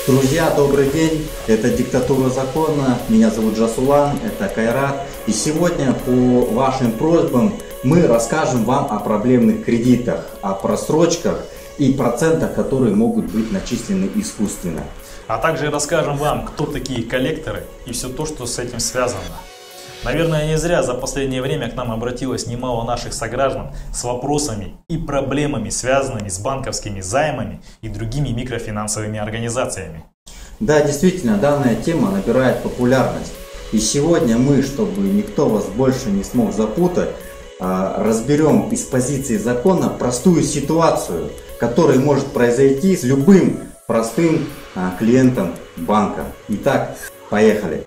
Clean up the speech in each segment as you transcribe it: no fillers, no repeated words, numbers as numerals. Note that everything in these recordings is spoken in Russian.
Друзья, добрый день, это «Диктатура закона», меня зовут Жасулан, это Кайрат. И сегодня по вашим просьбам мы расскажем вам о проблемных кредитах, о просрочках и процентах, которые могут быть начислены искусственно. А также расскажем вам, кто такие коллекторы и все то, что с этим связано. Наверное, не зря за последнее время к нам обратилось немало наших сограждан с вопросами и проблемами, связанными с банковскими займами и другими микрофинансовыми организациями. Да, действительно, данная тема набирает популярность. И сегодня мы, чтобы никто вас больше не смог запутать, разберем из позиции закона простую ситуацию, которая может произойти с любым простым клиентом банка. Итак, поехали!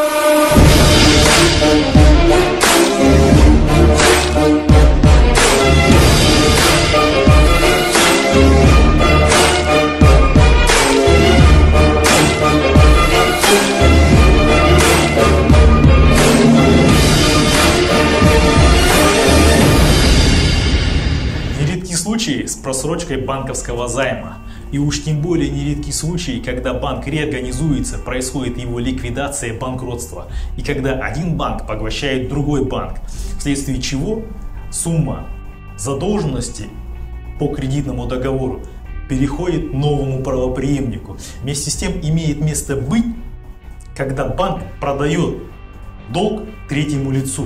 Нередки случаи с просрочкой банковского займа. И уж тем более нередки случаи, когда банк реорганизуется, происходит его ликвидация, банкротство. И когда один банк поглощает другой банк, вследствие чего сумма задолженности по кредитному договору переходит новому правопреемнику. Вместе с тем имеет место быть, когда банк продает долг третьему лицу.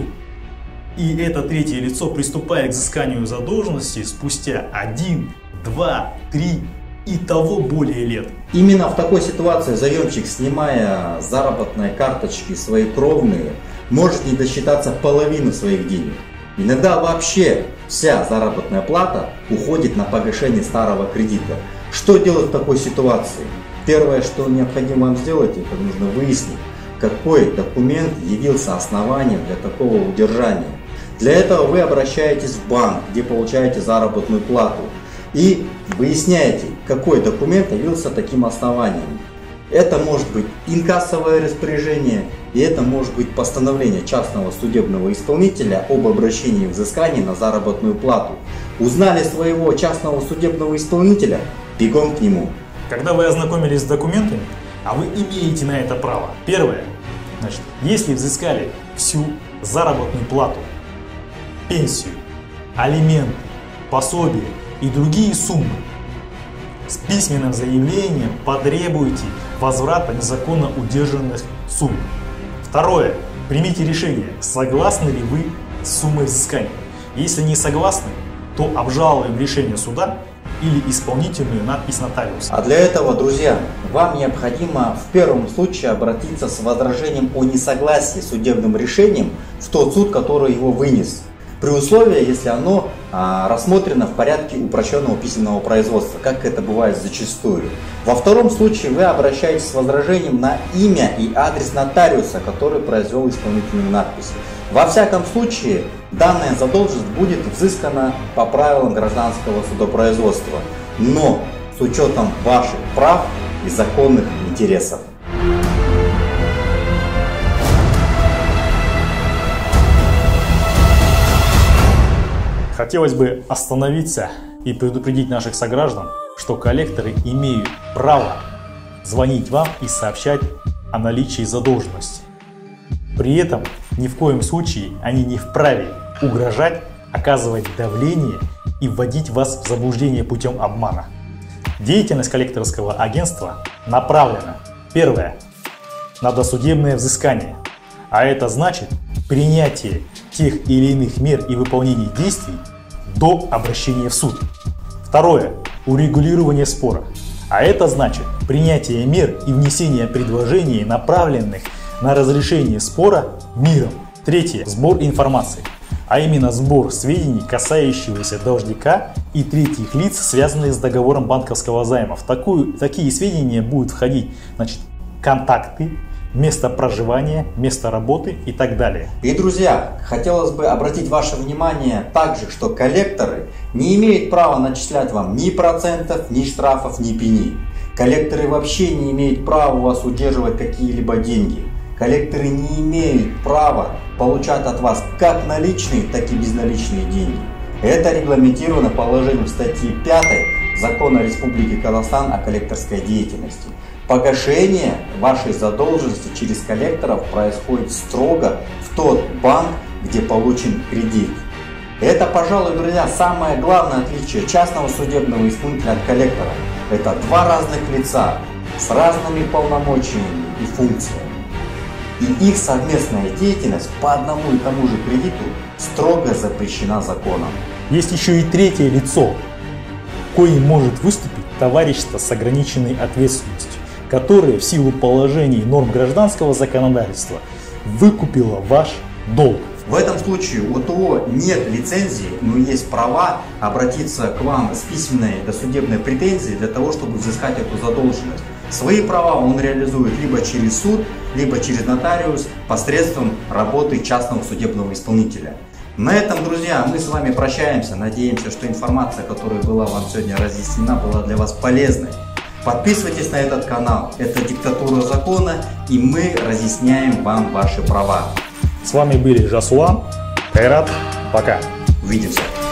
И это третье лицо приступает к взысканию задолженности спустя 1, 2, 3 и того более лет. Именно в такой ситуации заемщик, снимая заработные карточки свои кровные, может не досчитаться половины своих денег. Иногда вообще вся заработная плата уходит на погашение старого кредита. Что делать в такой ситуации? Первое, что необходимо вам сделать, это нужно выяснить, какой документ явился основанием для такого удержания. Для этого вы обращаетесь в банк, где получаете заработную плату, и выясняете, какой документ явился таким основанием. Это может быть инкассовое распоряжение, и это может быть постановление частного судебного исполнителя об обращении взыскания на заработную плату. Узнали своего частного судебного исполнителя? Бегом к нему. Когда вы ознакомились с документами, а вы имеете на это право. Первое. Значит, если взыскали всю заработную плату, пенсию, алименты, пособие и другие суммы, с письменным заявлением потребуйте возврата незаконно удержанных сумм. Второе. Примите решение, согласны ли вы с суммой взыскания. Если не согласны, то обжалуем решение суда или исполнительную надпись нотариуса. А для этого, друзья, вам необходимо в первом случае обратиться с возражением о несогласии с судебным решением в тот суд, который его вынес. При условии, если оно рассмотрено в порядке упрощенного письменного производства, как это бывает зачастую. Во втором случае вы обращаетесь с возражением на имя и адрес нотариуса, который произвел исполнительную надпись. Во всяком случае, данная задолженность будет взыскана по правилам гражданского судопроизводства, но с учетом ваших прав и законных интересов. Хотелось бы остановиться и предупредить наших сограждан, что коллекторы имеют право звонить вам и сообщать о наличии задолженности. При этом ни в коем случае они не вправе угрожать, оказывать давление и вводить вас в заблуждение путем обмана. Деятельность коллекторского агентства направлена, первое, на досудебное взыскание, а это значит принятие тех или иных мер и выполнение действий до обращения в суд. Второе. Урегулирование спора. А это значит принятие мер и внесение предложений, направленных на разрешение спора миром. Третье. Сбор информации. А именно сбор сведений, касающихся должника и третьих лиц, связанных с договором банковского займа. Такие сведения будут входить, значит, контакты, место проживания, место работы и так далее. И, друзья, хотелось бы обратить ваше внимание также, что коллекторы не имеют права начислять вам ни процентов, ни штрафов, ни пени. Коллекторы вообще не имеют права у вас удерживать какие-либо деньги. Коллекторы не имеют права получать от вас как наличные, так и безналичные деньги. Это регламентировано положением статьи 5 Закона Республики Казахстан о коллекторской деятельности. Погашение вашей задолженности через коллекторов происходит строго в тот банк, где получен кредит. Это, пожалуй, друзья, самое главное отличие частного судебного исполнителя от коллектора. Это два разных лица с разными полномочиями и функциями. И их совместная деятельность по одному и тому же кредиту строго запрещена законом. Есть еще и третье лицо, коим может выступить товарищество с ограниченной ответственностью, которое в силу положений и норм гражданского законодательства выкупило ваш долг. В этом случае у ТО нет лицензии, но есть права обратиться к вам с письменной досудебной претензией для того, чтобы взыскать эту задолженность. Свои права он реализует либо через суд, либо через нотариус посредством работы частного судебного исполнителя. На этом, друзья, мы с вами прощаемся. Надеемся, что информация, которая была вам сегодня разъяснена, была для вас полезной. Подписывайтесь на этот канал. Это «Диктатура закона», и мы разъясняем вам ваши права. С вами были Жасулан, Кайрат. Пока. Увидимся.